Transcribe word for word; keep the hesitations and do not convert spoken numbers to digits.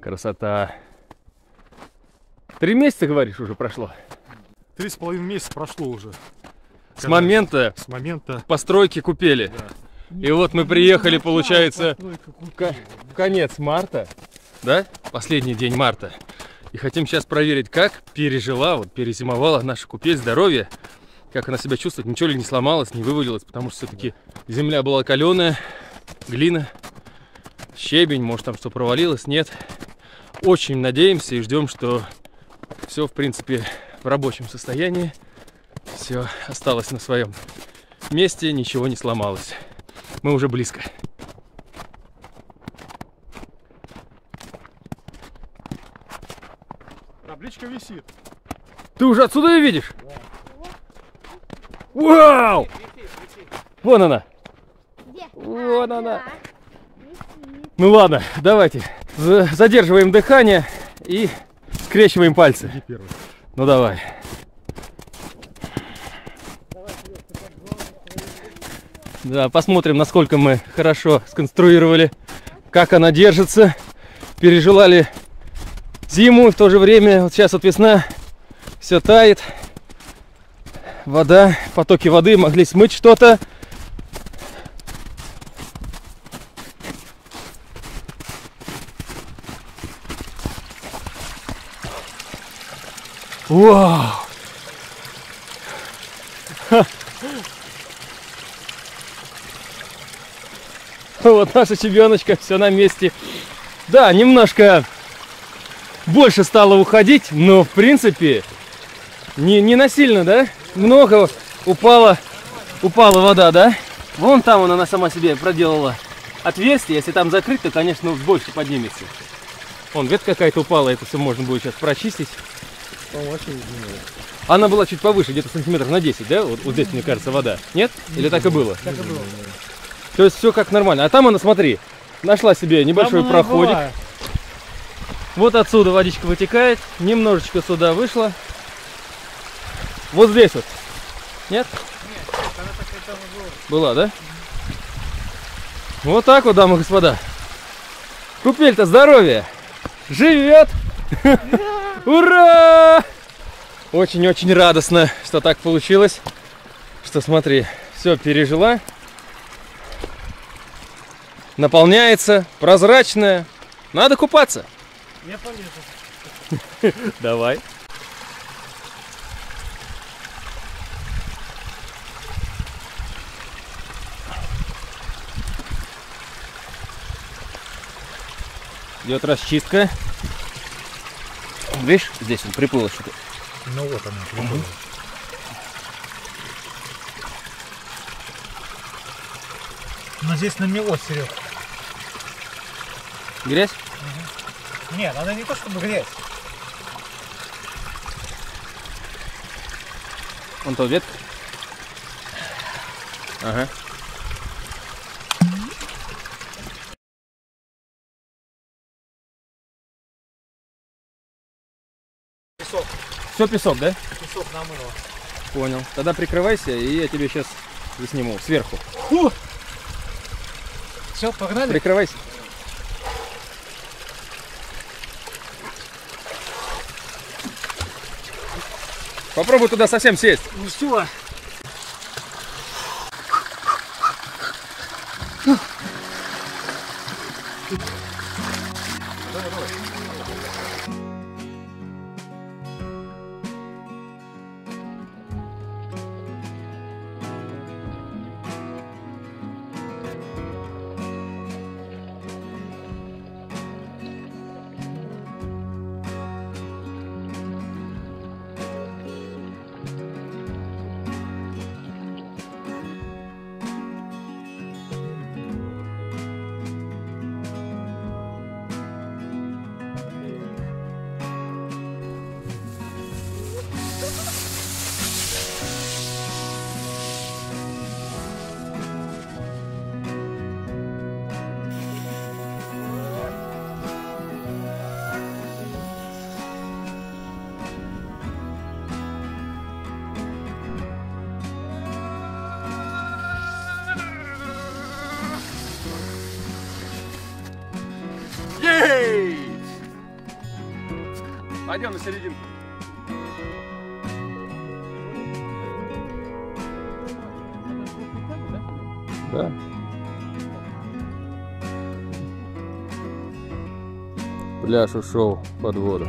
Красота. Три месяца, говоришь, уже прошло? Три с половиной месяца прошло уже. С Когда... момента, с момента постройки купели. Да. И вот мы приехали, получается, в конец марта, да? Последний день марта. И хотим сейчас проверить, как пережила, вот перезимовала наша купель, здоровье. Как она себя чувствует, ничего ли не сломалось, не вывалилось, потому что все-таки земля была каленая, глина, щебень, может там что провалилось, нет. Очень надеемся и ждем, что все, в принципе, в рабочем состоянии. Все осталось на своем месте, ничего не сломалось. Мы уже близко. Табличка висит. Ты уже отсюда ее видишь? Да. Вау! Висит, висит. Вон она. Где? Вон а, она. Да. Ну ладно, давайте. Задерживаем дыхание и скрещиваем пальцы. Ну давай. Да, посмотрим, насколько мы хорошо сконструировали, как она держится, пережила ли зиму, в то же время, вот сейчас вот весна, все тает, вода, потоки воды могли смыть что-то. Вау! Ха. Вот наша щебеночка, все на месте. Да, немножко больше стало уходить, но в принципе не, не насильно, да? Много упала, упала вода, да? Вон там вон она сама себе проделала отверстие. Если там закрыть, то, конечно, больше поднимется. Вон ветка какая-то упала, это все можно будет сейчас прочистить. Она была чуть повыше, где-то сантиметров на десять, да? Вот, вот здесь, мне кажется, вода. Нет? Или так и было? Так и было. То есть все как нормально. А там она, смотри, нашла себе небольшой проходик. Вот отсюда водичка вытекает. Немножечко сюда вышла. Вот здесь вот. Нет? Нет, она такая там была. Была, да? Вот так вот, дамы и господа. Купель-то здоровье. Живет. Ура! Очень-очень радостно, что так получилось. Что смотри, все пережила. Наполняется, прозрачная. Надо купаться. Я полезу. Давай. Идет расчистка. Видишь, здесь он приплыло что-то. Ну вот она. Угу. Но здесь намело, Серег. Грязь? Угу. Нет, она не то чтобы грязь. Вон то ветка. Ага. Песок. Все песок, да? Песок намыло. Понял. Тогда прикрывайся, и я тебе сейчас засниму сверху. Фу! Все, погнали? Прикрывайся. Попробуй туда совсем сесть. Ну все. Давай, давай. Пойдем на серединку. Да. Пляж ушел под воду.